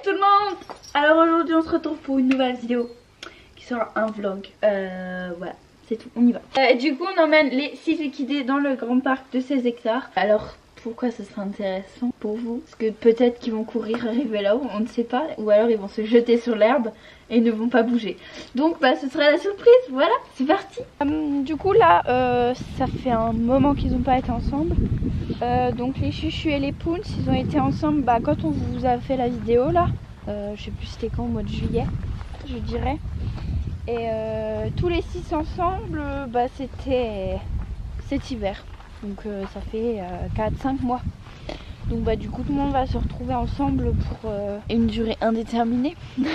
tout le monde. Alors aujourd'hui on se retrouve pour une nouvelle vidéo qui sera un vlog. Voilà, c'est tout, on y va. Du coup on emmène les 6 équidés dans le grand parc de 16 hectares. Alors pourquoi ce sera intéressant pour vous? Parce que peut-être qu'ils vont courir arriver là-haut, on ne sait pas. Ou alors ils vont se jeter sur l'herbe et ils ne vont pas bouger. Donc bah ce sera la surprise, voilà, c'est parti. Du coup là ça fait un moment qu'ils n'ont pas été ensemble. Donc les chuchus et les pounces ils ont été ensemble quand on vous a fait la vidéo là. Je sais plus c'était quand, au mois de juillet je dirais. Et tous les 6 ensemble c'était cet hiver. Donc ça fait 4-5 mois. Donc du coup tout le monde va se retrouver ensemble pour une durée indéterminée.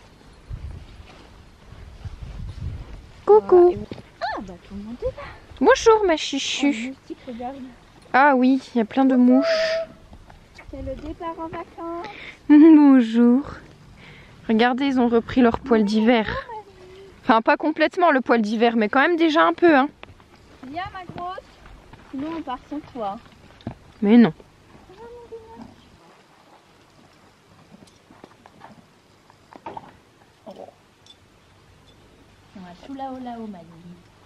Coucou. Ah bah tout le monde est là. Bonjour ma chuchu. Ah oui, il y a plein de mouches. C'est le départ en vacances. Bonjour. Regardez, ils ont repris leur poil d'hiver. Enfin pas complètement le poil d'hiver, mais quand même déjà un peu hein. Viens ma grosse. Sinon on part sans toi. Mais non. On va tout là-haut, ma vie.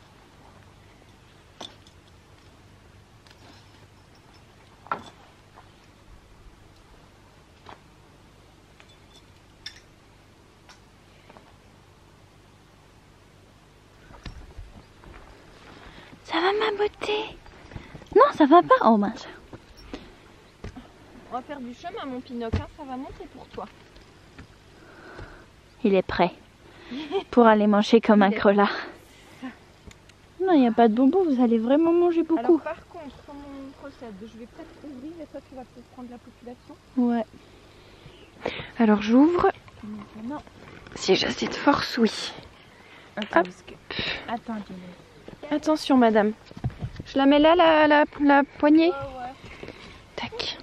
Ça va ma beauté? Non, ça va pas. Oh mince. On va faire du chemin mon Pinoc, hein, ça va monter pour toi. Il est prêt pour aller manger comme un crelard. Non, il n'y a pas de bonbons, vous allez vraiment manger beaucoup. Alors par contre, comment on procède? Je vais peut-être ouvrir et toi tu vas peut-être prendre la population. Ouais. Alors j'ouvre. Non. Si j'ai assez de force, oui. Attends, Hop. Attends, Attention madame. Je la mets là, la poignée. ouais. Tac.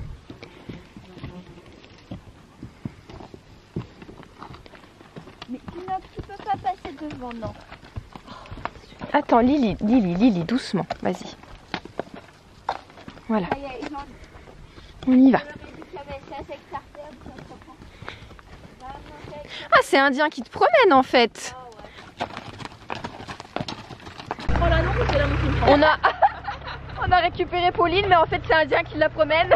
Mais Pinoc, tu peux pas passer devant, non. Attends, Lily, doucement. Vas-y. Voilà. Ça y est, On y va. Ah, c'est indien qui te promène en fait. Oh là non, c'est la montée. On a récupéré Pauline, mais en fait c'est indien qui la promène.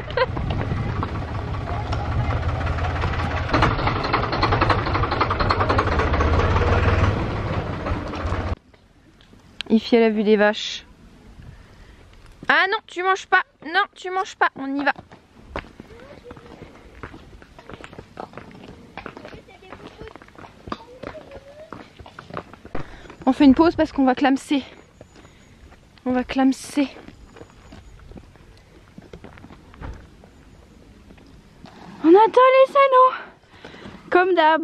Ici elle a vu des vaches. Ah non, tu manges pas. Non, tu manges pas. On y va. On fait une pause parce qu'on va clamser. On va clamser. On attend les salons. Comme d'hab.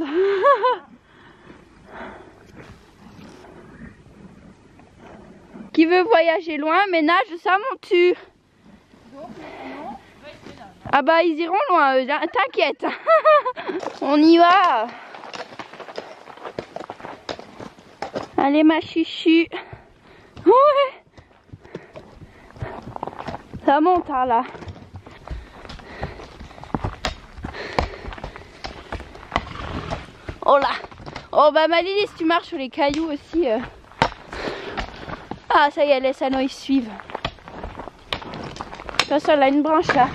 Qui veut voyager loin, mais nage sa monture. Ah bah ils iront loin, t'inquiète. On y va. Allez ma chuchu. Ouais. Ça monte hein, là. Oh là. Oh bah ma Lily, si tu marches sur les cailloux aussi. Ah ça y est, les salons ils suivent. Attention, là une branche là.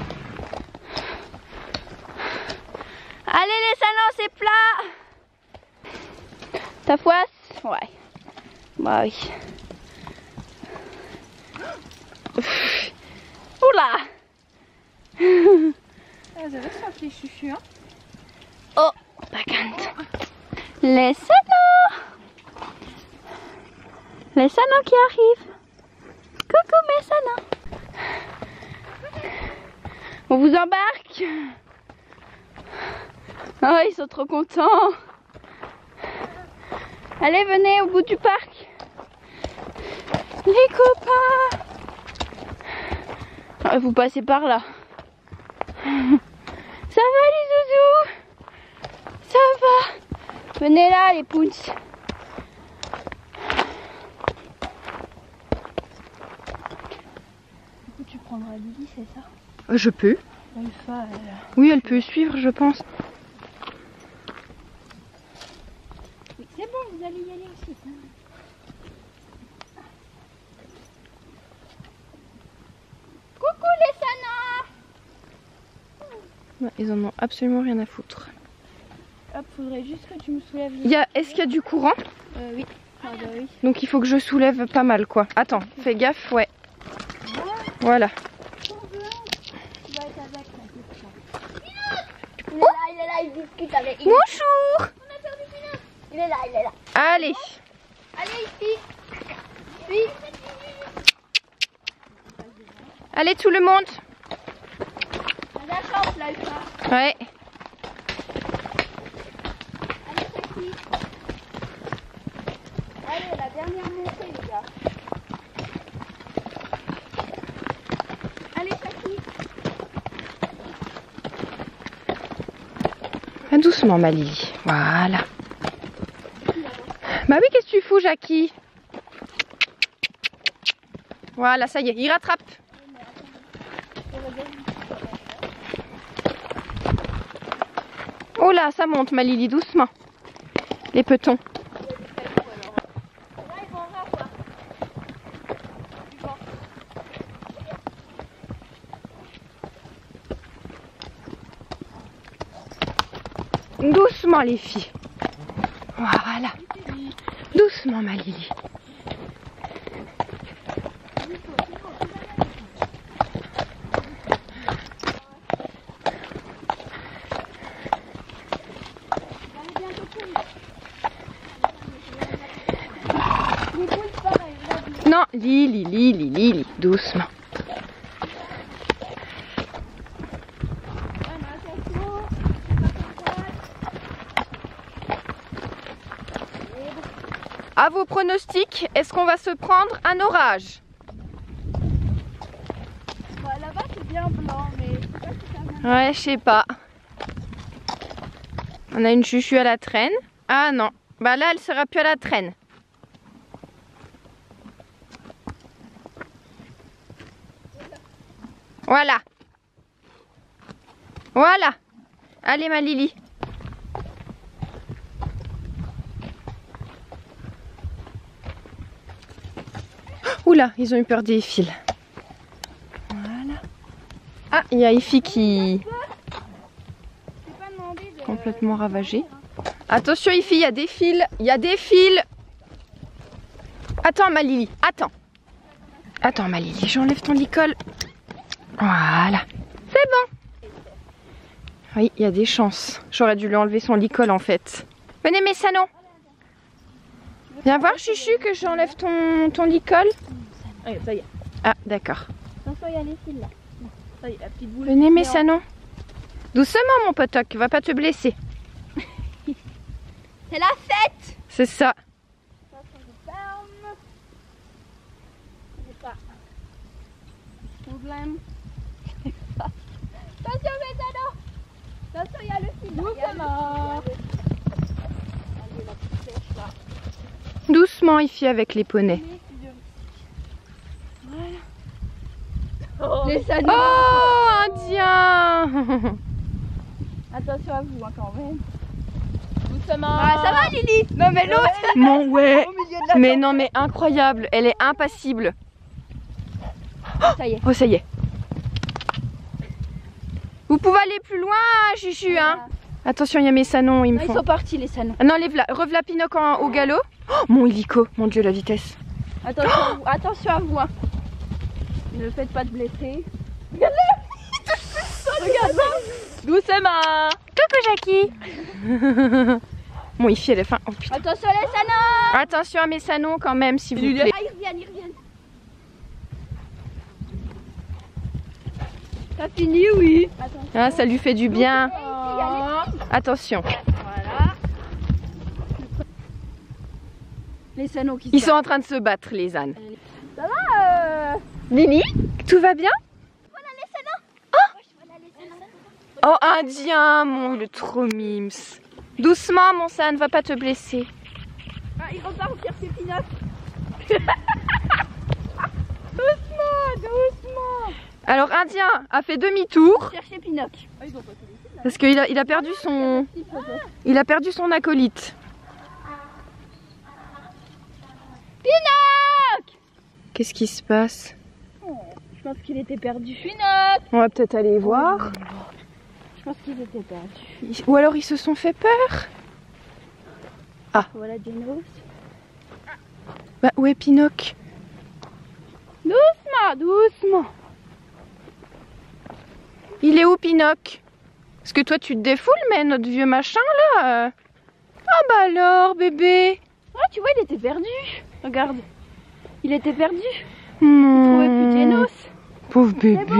Allez les salons, c'est plat. Ta foisse? Ouais. Bah oui. Oula. Ah, ça va se faire les chuchus, hein. Oh, vacante. Les salons. Les salons qui arrivent. Coucou mes salons. On vous embarque. Oh, ils sont trop contents. Allez, venez au bout du parc. Les copains. Ah, vous passez par là. Ça va les zouzous? Ça va. Venez là les pounces. Tu prendras Lily, c'est ça? Je peux. Alpha, Oui, elle peut suivre, je pense. vous allez y aller aussi. Coucou les sanas. Ils en ont absolument rien à foutre. Hop, faudrait juste que tu me soulèves. Est-ce qu'il y a du courant? Oui. Ah bah oui. Donc il faut que je soulève pas mal quoi. Attends, fais gaffe, ouais. Voilà. Tu vas être avec. Il est là, il discute avec. Bonjour. On a perdu Pinot. Il est là. Allez. Allez ici. Oui. Allez tout le monde. On a la chance là, Alpha. Ouais. Allez, Sophie. Allez, la dernière montée, les gars. Allez, Sophie. Ah, doucement ma Lily. Voilà. Bah oui, qu'est-ce que tu fous, Jackie? Voilà, ça y est, il rattrape. Oh là, ça monte ma Lily, doucement. Les petons. Doucement les filles. Voilà. Doucement ma Lily. Non, Lily, doucement. À vos pronostics, est-ce qu'on va se prendre un orage? Bah, là-bas c'est bien blanc, mais je sais pas si ça va. Ouais, je sais pas. On a une chuchu à la traîne. Ah non, bah là elle sera plus à la traîne. Voilà. Voilà. Allez ma Lily. Oula, ils ont eu peur des fils. Voilà. Ah, il y a Ify qui est complètement ravagée. Attention Ify, il y a des fils. Il y a des fils. Attends ma Lily, attends. Attends ma Lily, j'enlève ton licol. Voilà. C'est bon. Oui, il y a des chances. J'aurais dû lui enlever son licol en fait. Venez mes salons. Viens voir Chuchu que j'enlève ton licol. Ça y est. Ah d'accord. Attention, il y a les fils là. Ça y est, la petite boule. Venez mes salons. Doucement mon potoc, va pas te blesser. C'est la fête. C'est ça. Attention, je ferme. C'est pas problème. Attention mes ados. Attention, il y a le fil. Doucement. Allez, la petite pêche là. Doucement Ify avec les poneys. Les salons. Oh indien. Attention à vous hein, quand même. Doucement. Ah, ça va Lily? Non mais l'autre. Mon ouais. Au milieu de la Mais non mais incroyable, elle est impassible. Ça y est. Oh ça y est. Vous pouvez aller plus loin Chuchu hein. Attention il y a mes sanons, ils me Ils font. sont partis les salons. Ah non, revla Pinoc au galop. Oh, mon hélico, mon dieu la vitesse. Attention à vous, attention à vous hein. Ne faites pas de blesser. Regarde-moi. Doucement. Coucou Jackie. Mon Ify elle est fin. Oh putain. Attention les salons. Attention à mes sanons quand même s'il vous plaît. Ah, ils reviennent, ils reviennent. T'as fini, oui. Attention. Ah, ça lui fait du bien. Oh. Attention. Voilà. Les salons qui Ils sont en train de se battre les ânes. Ça va Lily, tout va bien? Voilà les salons. Voilà les salons. Oh indien, mon il est trop mimes. Doucement mon san, va pas te blesser. Ah, il repart chercher Pinot. Doucement. Alors indien a fait demi-tour Chercher Pinot. parce qu'il a perdu son acolyte. Pinoc! Qu'est-ce qui se passe? Je pense qu'il était perdu. Pinoc! On va peut-être aller voir. Je pense qu'ils étaient perdus. Ou alors ils se sont fait peur. Voilà Genos. Bah où est Pinoc? Doucement, doucement. Il est où Pinoc? Parce que toi tu te défoules, mais notre vieux machin là. Ah bah alors bébé. Ah tu vois il était perdu. Regarde. Il était perdu. Il Non. trouvait plus Genos. Pauvre bébé. En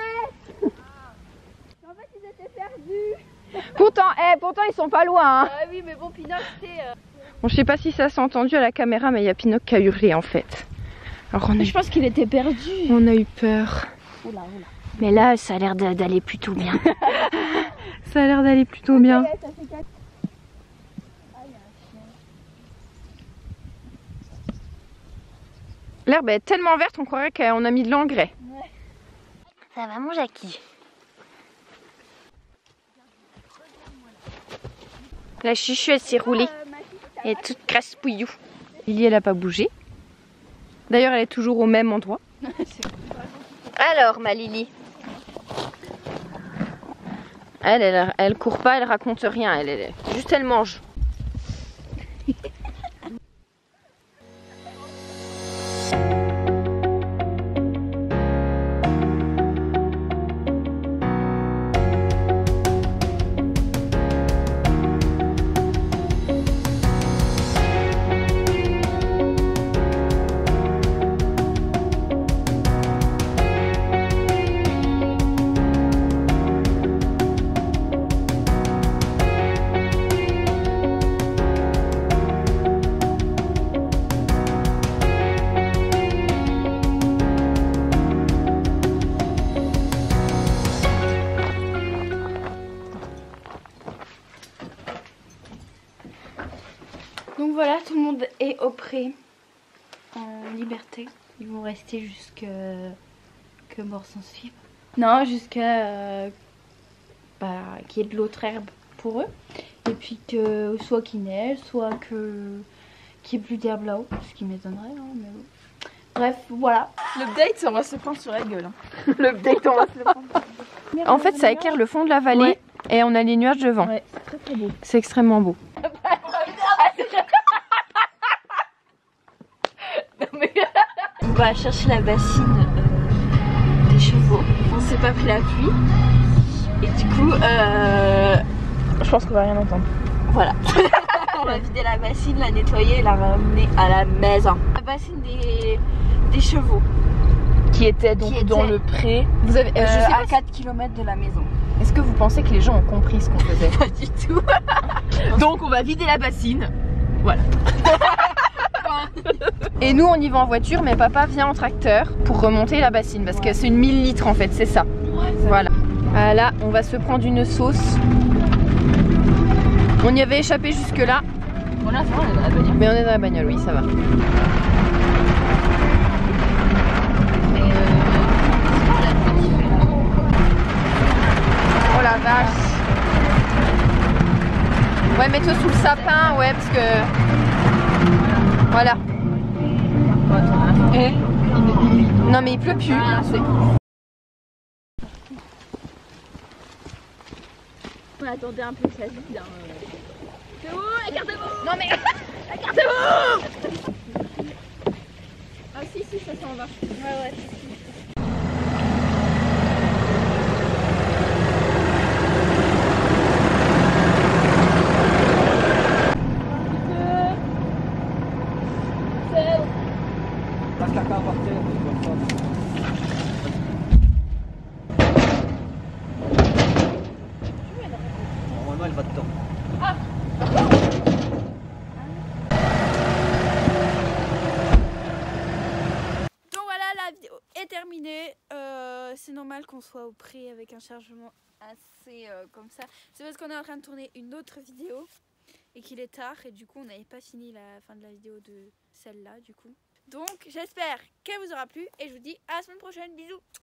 fait ils étaient perdus. Pourtant ils sont pas loin. Hein. Ah oui mais bon Pinoc c'était... Bon, je sais pas si ça s'est entendu à la caméra, mais il y a Pinoc qui a hurlé en fait. Alors Je pense qu'il était perdu. on a eu peur. Oula, oula. Mais là, ça a l'air d'aller plutôt bien. Ça a l'air d'aller plutôt bien. L'herbe est tellement verte, on croirait qu'on a mis de l'engrais. Ça va mon Jackie? La chuchu, elle s'est roulée. Elle est toute crasse-pouillou. Lily, elle a pas bougé. D'ailleurs, elle est toujours au même endroit. Alors, ma Lily. Elle court pas, elle raconte rien. Juste elle mange. Donc voilà, tout le monde est au pré, en liberté. Ils vont rester jusqu'à que mort s'en suive. Non, jusqu'à qu'il y ait de l'autre herbe pour eux. Et puis que soit qu'il neige, soit qu'il n'y ait plus d'herbe là-haut. Ce qui m'étonnerait, hein, mais bon. Bref, voilà. L'update on va se prendre sur la gueule. Hein. L'update, on va se le prendre. En fait, ça éclaire le fond de la vallée. Ouais. Et on a les nuages devant. Ouais, c'est très très beau. C'est extrêmement beau. On va chercher la bassine des chevaux. On s'est pas pris la pluie. Et du coup, Je pense qu'on va rien entendre. voilà. On va vider la bassine, la nettoyer et la ramener à la maison. La bassine des chevaux. Qui était donc Qui dans était, le pré. Vous avez, je sais à pas 4 km de la maison. Est-ce que vous pensez que les gens ont compris ce qu'on faisait? Pas du tout. Donc on va vider la bassine. Voilà. Et nous on y va en voiture, mais papa vient en tracteur pour remonter la bassine parce que c'est une 1000 litres en fait, c'est ça. Voilà. Là on va se prendre une sauce. On y avait échappé jusque là. Voilà, ça va, on est dans la bagnole. Mais on est dans la bagnole, oui, ça va. Oh la vache. Ouais, mets-toi sous le sapin, ouais, parce que... Voilà. Et... Non mais il pleut plus. On attendait un peu que ça vide. Hein. C'est où? Écartez-vous! Non mais... Écartez-vous! Ah si, ça s'en va. Ouais. Normalement, elle va dedans. Donc voilà, la vidéo est terminée. C'est normal qu'on soit au pré avec un chargement assez comme ça. C'est parce qu'on est en train de tourner une autre vidéo et qu'il est tard et du coup on n'avait pas fini la fin de la vidéo de celle-là du coup. Donc j'espère qu'elle vous aura plu et je vous dis à la semaine prochaine. Bisous.